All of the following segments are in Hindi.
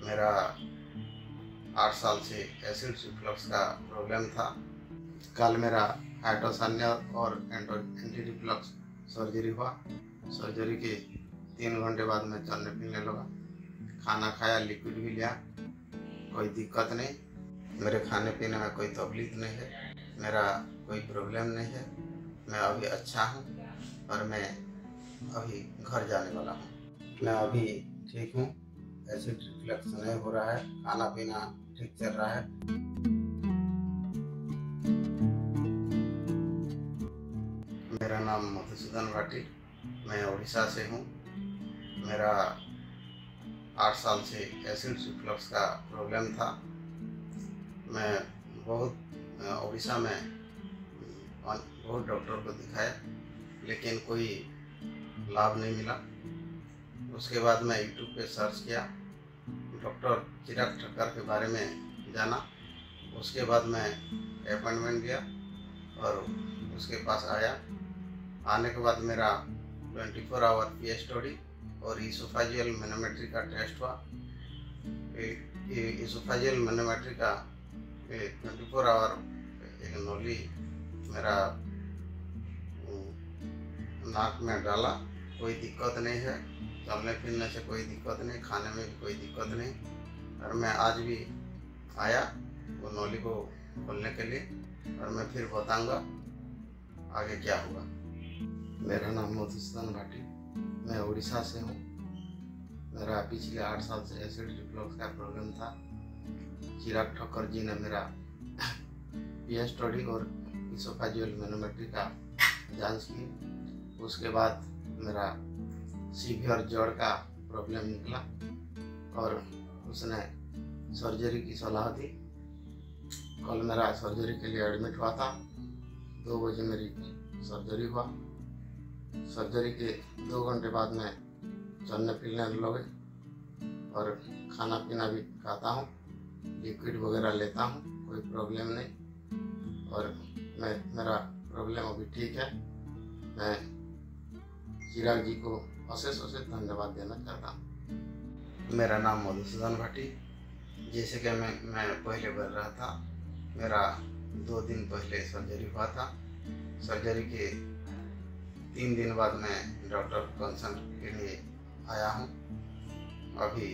मेरा 8 साल से एसिड रिफ्लक्स का प्रॉब्लम था। कल मेरा हाइड्रोसानिया और एंटी रिफ्लक्स सर्जरी हुआ। सर्जरी के 3 घंटे बाद मैं चलने फिरने लगा, खाना खाया, लिक्विड भी लिया, कोई दिक्कत नहीं। मेरे खाने पीने में कोई तकलीफ नहीं है, मेरा कोई प्रॉब्लम नहीं है। मैं अभी अच्छा हूँ और मैं अभी घर जाने वाला हूँ। मैं अभी ठीक हूँ, एसिड रिफ्लक्स नहीं हो रहा है, खाना पीना ठीक चल रहा है। मेरा नाम मधुसूदन भाटी, मैं उड़ीसा से हूँ। मेरा 8 साल से एसिड रिफ्लक्स का प्रॉब्लम था। मैं उड़ीसा में बहुत डॉक्टर को दिखाया, लेकिन कोई लाभ नहीं मिला। उसके बाद मैं यूट्यूब पे सर्च किया, डॉक्टर चिराग ठक्कर के बारे में जाना। उसके बाद मैं अपॉइंटमेंट लिया और उसके पास आया। आने के बाद मेरा 24 आवर पीएचडी और इसोफेजियल मैनोमेट्री का टेस्ट हुआ। इसोफेजियल मैनोमेट्री का 24 आवर एक नली मेरा नाक में डाला, कोई दिक्कत नहीं है, चलने फिरने से कोई दिक्कत नहीं, खाने में भी कोई दिक्कत नहीं। और मैं आज भी आया वो नली को खोलने के लिए, और मैं फिर बताऊंगा आगे क्या हुआ। मेरा नाम मधुसूदन भाटी, मैं उड़ीसा से हूँ। मेरा पिछले 8 साल से एसिड रिफ्लक्स का प्रॉब्लम था। चिराग ठक्कर जी ने मेरा पीएचडी और इसोफेजियल मैनोमेट्री का जांच की। उसके बाद मेरा सीवियर जड़ का प्रॉब्लम निकला और उसने सर्जरी की सलाह दी। कल मेरा सर्जरी के लिए एडमिट हुआ था। 2 बजे मेरी सर्जरी हुआ। सर्जरी के 2 घंटे बाद मैं चलने फिरने लगे और खाना पीना भी खाता हूँ, लिक्विड वगैरह लेता हूँ, कोई प्रॉब्लम नहीं। और मेरा प्रॉब्लम अभी ठीक है। मैं चिराग जी को अशेष धन्यवाद देना चाहता हूँ। मेरा नाम मधुसूदन भाटी। जैसे कि मैं पहले बोल रहा था, मेरा 2 दिन पहले सर्जरी हुआ था। सर्जरी के 3 दिन बाद मैं डॉक्टर कंसल्ट के लिए आया हूँ। अभी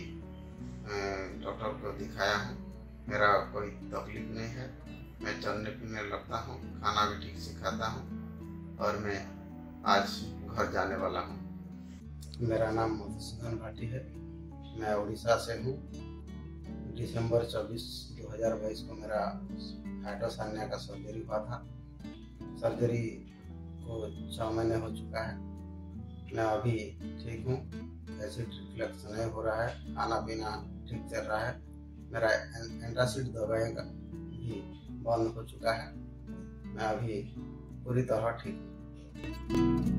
डॉक्टर को दिखाया हूँ, मेरा कोई तकलीफ नहीं है। मैं चलने फिरने लगता हूँ, खाना भी ठीक से खाता हूँ और मैं आज घर जाने वाला हूँ। मेरा नाम मधुसूदन भाटी है, मैं उड़ीसा से हूँ। दिसंबर 24, 2022 को मेरा हाइड्रोसानिया का सर्जरी हुआ था। सर्जरी को 6 महीने हो चुका है। मैं अभी ठीक हूँ, एसिड रिफ्लक्स नहीं हो रहा है, खाना पीना ठीक चल रहा है। मेरा एंटासिड दवाई का भी बंद हो चुका है। मैं अभी पूरी तरह ठीक हूँ।